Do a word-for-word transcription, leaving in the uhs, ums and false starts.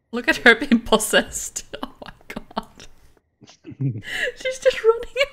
Look at her being possessed. Oh my god. She's just running